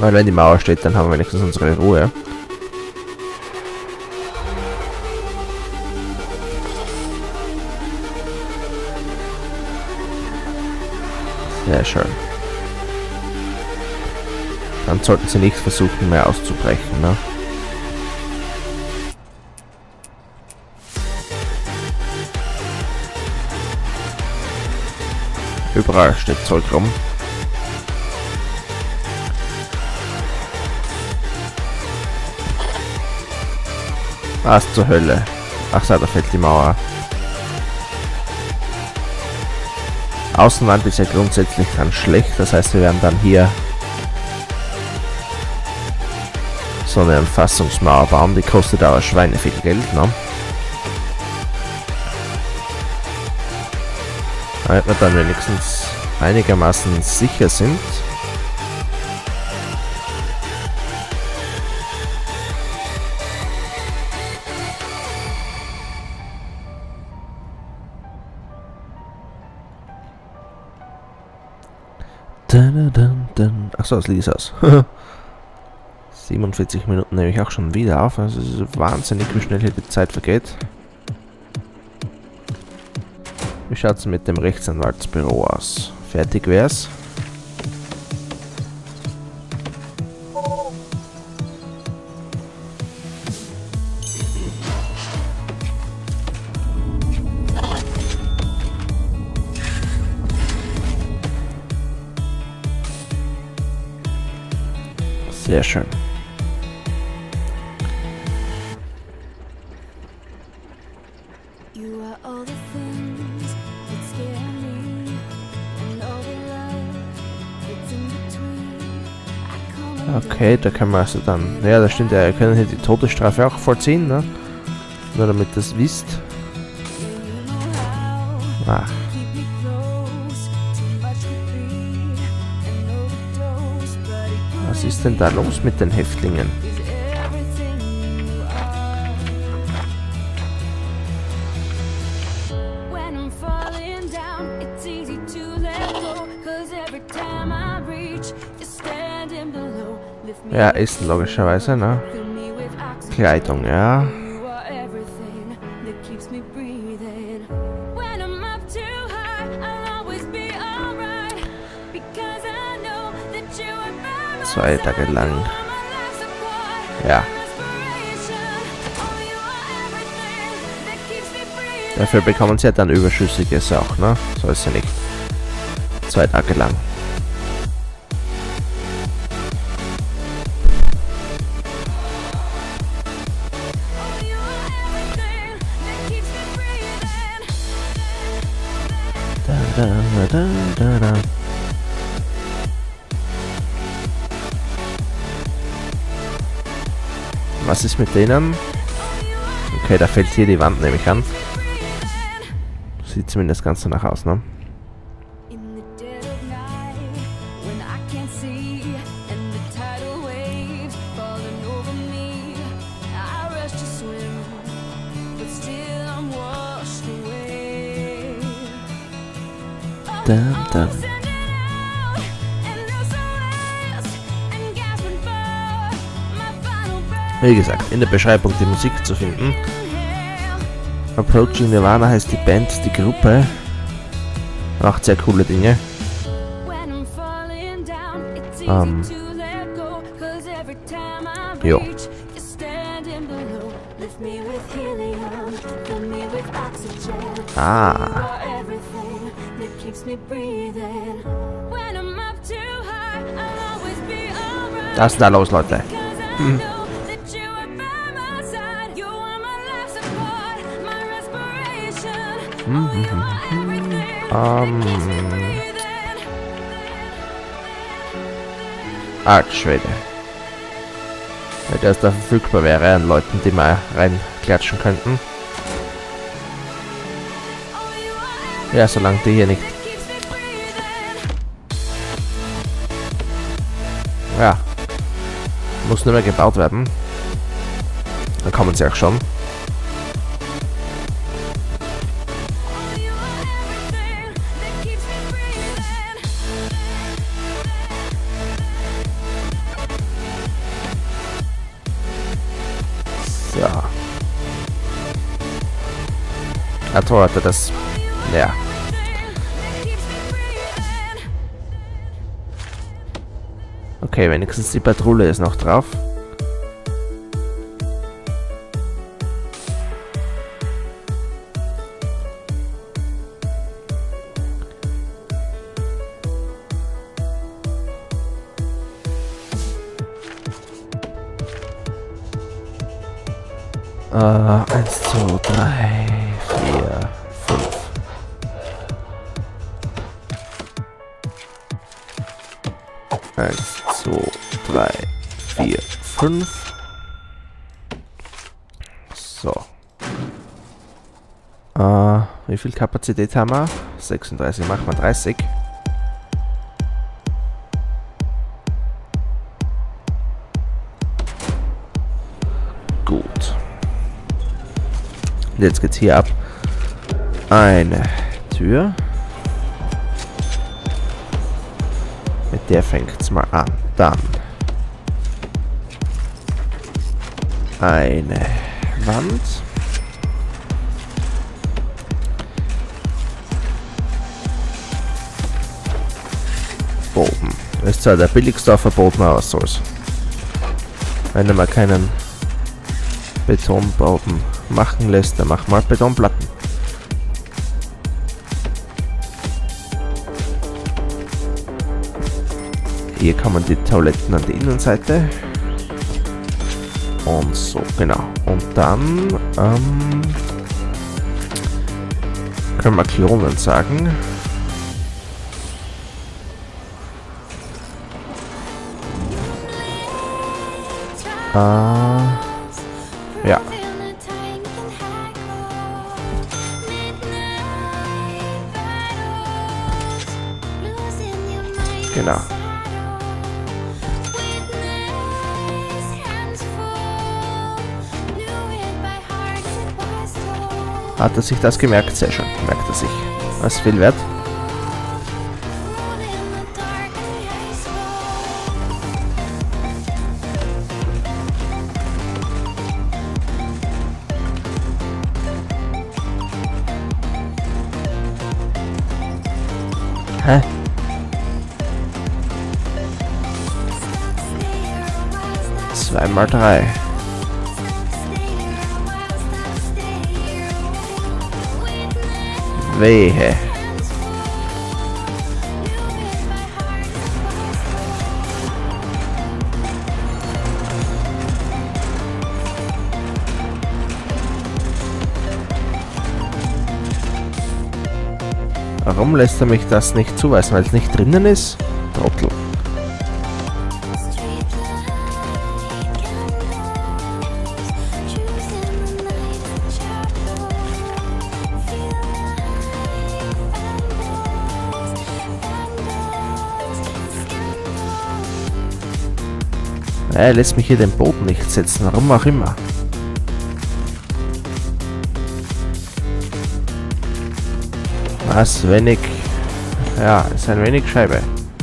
Weil wenn die Mauer steht, dann haben wir wenigstens unsere Ruhe. Sehr schön. Dann sollten sie nicht versuchen, mehr auszubrechen, ne? Überall steht Zeug rum. Was zur Hölle? Ach so, da fällt die Mauer. Außenwand ist ja grundsätzlich ganz schlecht, das heißt, wir werden dann hier so eine Umfassungsmauer bauen, die kostet aber Schweine viel Geld, ne? Damit wir dann wenigstens einigermaßen sicher sind. Achso, das Lied ist aus. 47 Minuten nehme ich auch schon wieder auf. Also es ist wahnsinnig, wie schnell hier die Zeit vergeht. Wie schaut es mit dem Rechtsanwaltsbüro aus? Fertig wär's. Sehr schön. Okay, da können wir also dann... Ja, das stimmt, ja, wir können hier die Todesstrafe auch vollziehen, ne? Nur damit ihr das wisst. Ach. Was ist denn da los mit den Häftlingen? Ja, Essen logischerweise, ne? Kleidung, ja. Zwei Tage lang. Ja. Dafür bekommen sie ja dann Überschüssiges auch, ne? So ist ja nicht. 2 Tage lang. Was ist mit denen? Okay, da fällt hier die Wand, nehme ich an. Sieht zumindest ganz danach aus, ne? Dum, dum. Wie gesagt, in der Beschreibung die Musik zu finden. Approaching Nirvana heißt die Band, die Gruppe. Macht sehr coole Dinge. Jo. Ah. Was ist da los, Leute? Schwede. Weil das da verfügbar wäre an Leuten, die mal reinklatschen könnten. Ja, solange die hier nicht... Ja. Muss nur mehr gebaut werden. Dann kommen sie auch schon. Tor hatte das. Ja. Okay, wenigstens die Patrouille ist noch drauf. Eins, zwei, drei, vier, fünf. Eins, zwei, drei, vier, fünf. So. Wie viel Kapazität haben wir? 36, machen wir 30. Gut. Jetzt geht's hier ab. Eine Tür. Mit der fängt's mal an. Dann eine Wand. Boden. Ist zwar der billigste Boden, aber was soll's. Wenn er mal keinen Betonboden machen lässt, dann machen wir halt Betonplatten. Hier kann man die Toiletten an die Innenseite. Und so, genau. Und dann können wir Klonen sagen. Ja. Genau. Hat er sich das gemerkt? Sehr schön. Merkt er sich. Was viel wert? Hä? 2 mal 3. Wehe. Warum lässt er mich das nicht zuweisen? Weil es nicht drinnen ist? Trottel. Er lässt mich hier den Boden nicht setzen, warum auch immer. Was wenig... Ja, ist ein wenig Scheibe.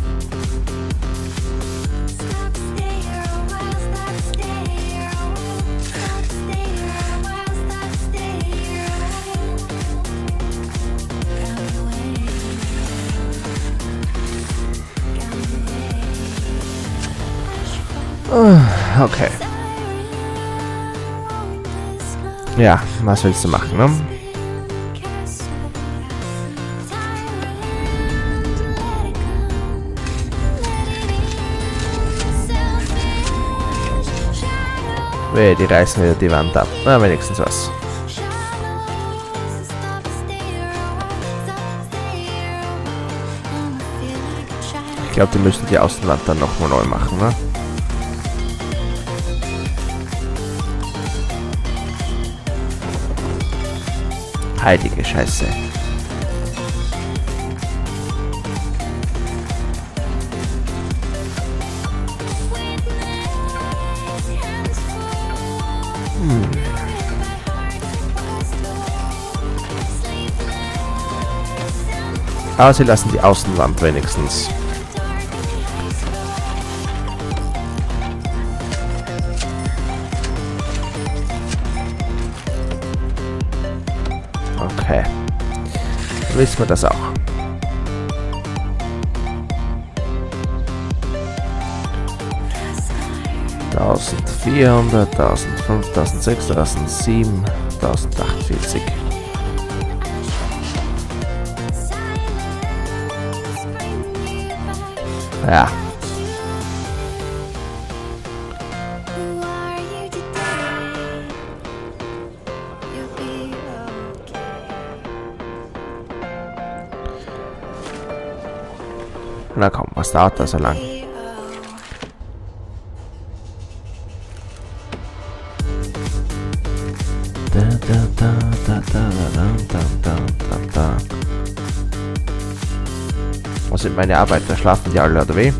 Okay. Ja, was willst du machen, ne? Wehe, die reißen wieder die Wand ab. Na, wenigstens was. Ich glaube, die müssen die Außenwand dann nochmal neu machen, ne? Heilige Scheiße. Aber sie lassen die Außenwand wenigstens. Okay. Okay. Dann wissen wir das auch. $1400, $1005, $1006, $1007, $1048. Ja. Na komm, was dauert das so lang? Was sind meine Arbeiter? Schlafen die alle oder wie?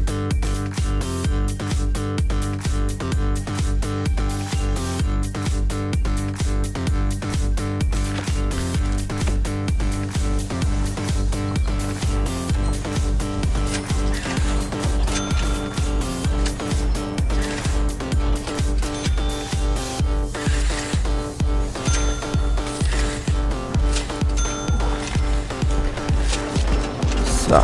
So.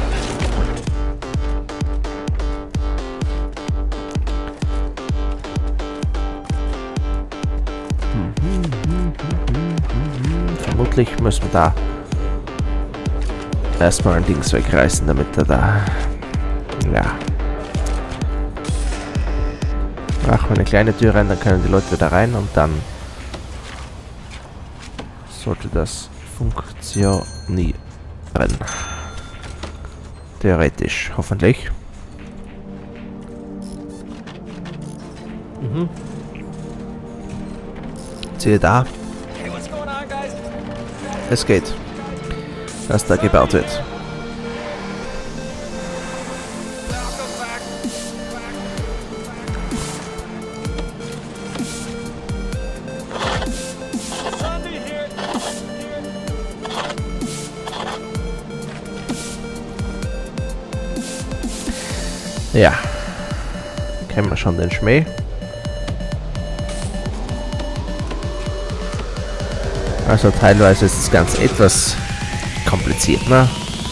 Vermutlich müssen wir da erstmal ein Dings wegreißen, damit er da... Ja. Machen wir eine kleine Tür rein, dann können die Leute da rein und dann sollte das funktionieren. Theoretisch, hoffentlich. Siehe da. Es geht. Was da gebaut wird. Ja. Kennen wir schon den Schmäh. Also teilweise ist das Ganze etwas kompliziert, ne?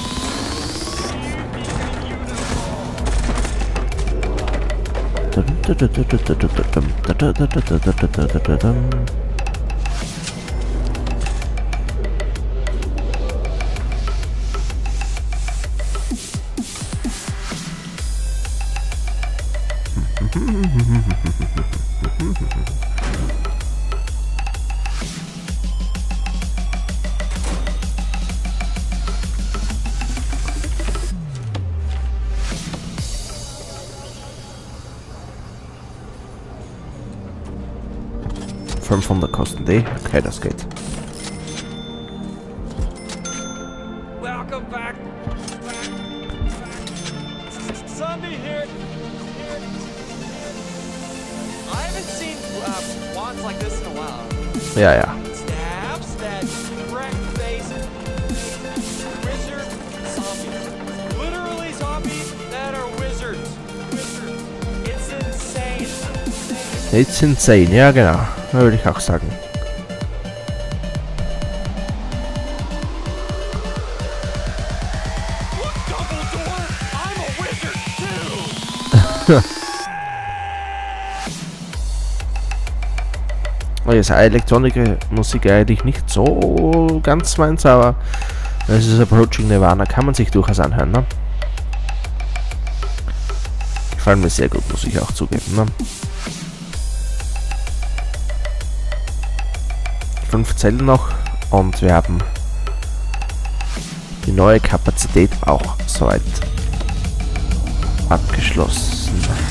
$500 kosten die. Okay, das geht. Welcome back. Zombie here. I haven't seen wands like this in a while. Ja, ja. Stabs that wreck-faced wizard zombies. Literally zombies that are wizards. It's insane. It's insane, ja genau. Würde ich auch sagen. Look, Dumbledore! I'm a wizard too! Oh, jetzt Elektronik-Musik eigentlich nicht so ganz meins, aber es ist Approaching Nirvana, kann man sich durchaus anhören, ne? Gefallen mir sehr gut, muss ich auch zugeben, ne? 5 Zellen noch und wir haben die neue Kapazität auch soweit abgeschlossen.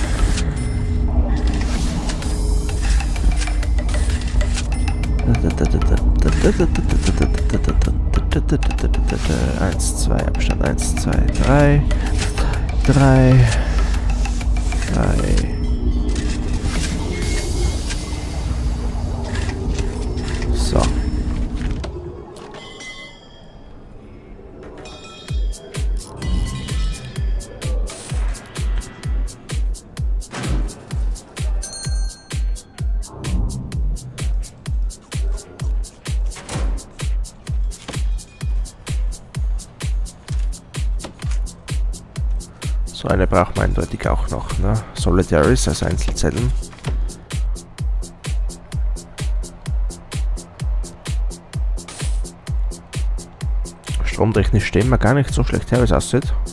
Eins, zwei, Abstand, 1, 2, 3, 3. So. So eine braucht man eindeutig auch noch, ne? Solitaries als Einzelzellen. Stromtechnisch stehen wir gar nicht so schlecht her, wie es aussieht.